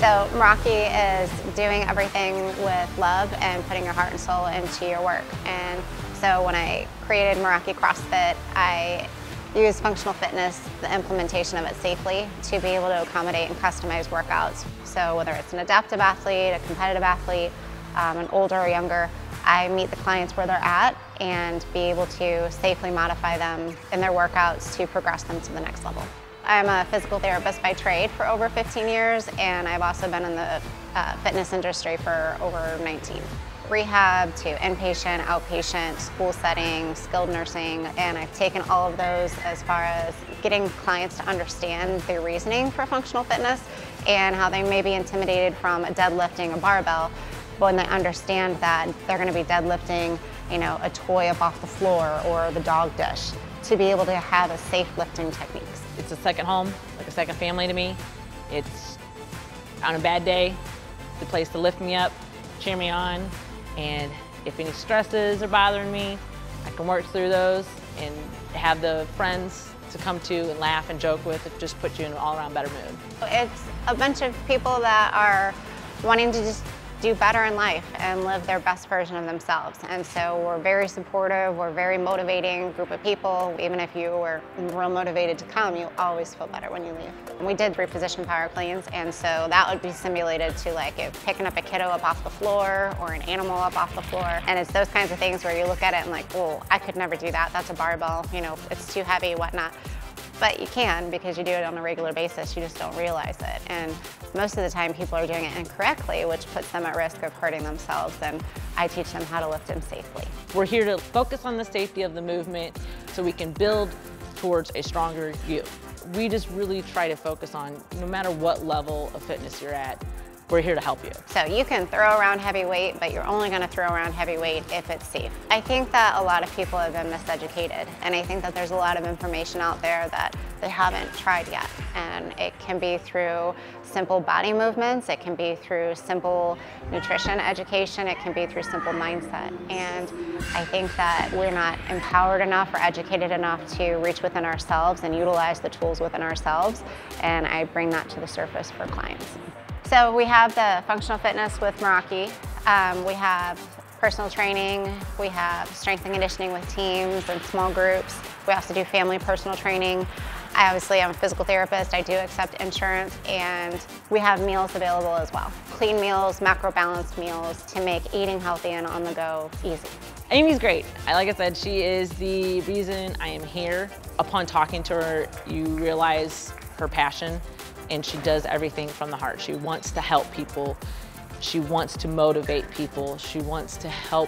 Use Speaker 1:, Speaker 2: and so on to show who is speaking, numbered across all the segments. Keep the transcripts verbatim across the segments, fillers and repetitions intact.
Speaker 1: So Meraki is doing everything with love and putting your heart and soul into your work. And so when I created Meraki CrossFit, I used functional fitness, the implementation of it safely, to be able to accommodate and customize workouts. So whether it's an adaptive athlete, a competitive athlete, um, an older or younger, I meet the clients where they're at and be able to safely modify them in their workouts to progress them to the next level. I'm a physical therapist by trade for over fifteen years, and I've also been in the uh, fitness industry for over nineteen. Rehab to inpatient, outpatient, school setting, skilled nursing, and I've taken all of those as far as getting clients to understand their reasoning for functional fitness and how they may be intimidated from deadlifting a barbell, but when they understand that they're going to be deadlifting, you know, a toy up off the floor or the dog dish, to be able to have a safe lifting techniques.
Speaker 2: It's a second home, like a second family to me. It's, on a bad day, the place to lift me up, cheer me on, and if any stresses are bothering me, I can work through those and have the friends to come to and laugh and joke with. It just puts you in an all-around better mood.
Speaker 1: It's a bunch of people that are wanting to just do better in life and live their best version of themselves. And so we're very supportive, we're a very motivating group of people. Even if you were real motivated to come, you always feel better when you leave. And we did three position power cleans, and so that would be simulated to like if picking up a kiddo up off the floor or an animal up off the floor. And it's those kinds of things where you look at it and like, well, I could never do that. That's a barbell, you know, it's too heavy, whatnot. But you can, because you do it on a regular basis, you just don't realize it. And most of the time people are doing it incorrectly, which puts them at risk of hurting themselves, and I teach them how to lift them safely.
Speaker 2: We're here to focus on the safety of the movement so we can build towards a stronger you. We just really try to focus on, no matter what level of fitness you're at, we're here to help you.
Speaker 1: So you can throw around heavy weight, but you're only going to throw around heavy weight if it's safe. I think that a lot of people have been miseducated, and I think that there's a lot of information out there that they haven't tried yet. And it can be through simple body movements, it can be through simple nutrition education, it can be through simple mindset. And I think that we're not empowered enough or educated enough to reach within ourselves and utilize the tools within ourselves, and I bring that to the surface for clients. So we have the functional fitness with Meraki. Um, we have personal training. We have strength and conditioning with teams and small groups. We also do family personal training. I obviously am a physical therapist. I do accept insurance, and we have meals available as well. Clean meals, macro balanced meals to make eating healthy and on the go easy.
Speaker 2: Amy's great. Like I said, she is the reason I am here. Upon talking to her, you realize her passion. And she does everything from the heart. She wants to help people. She wants to motivate people. She wants to help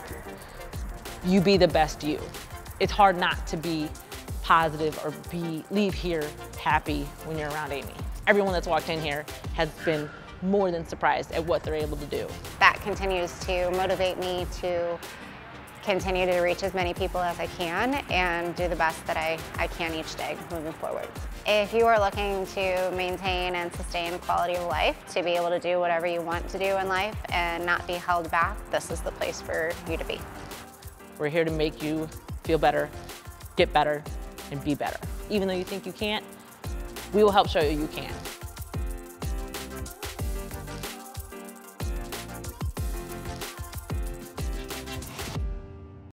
Speaker 2: you be the best you. It's hard not to be positive or be leave here happy when you're around Amy. Everyone that's walked in here has been more than surprised at what they're able to do.
Speaker 1: That continues to motivate me to continue to reach as many people as I can and do the best that I, I can each day moving forward. If you are looking to maintain and sustain quality of life, to be able to do whatever you want to do in life and not be held back, this is the place for you to be.
Speaker 2: We're here to make you feel better, get better, and be better. Even though you think you can't, we will help show you you can.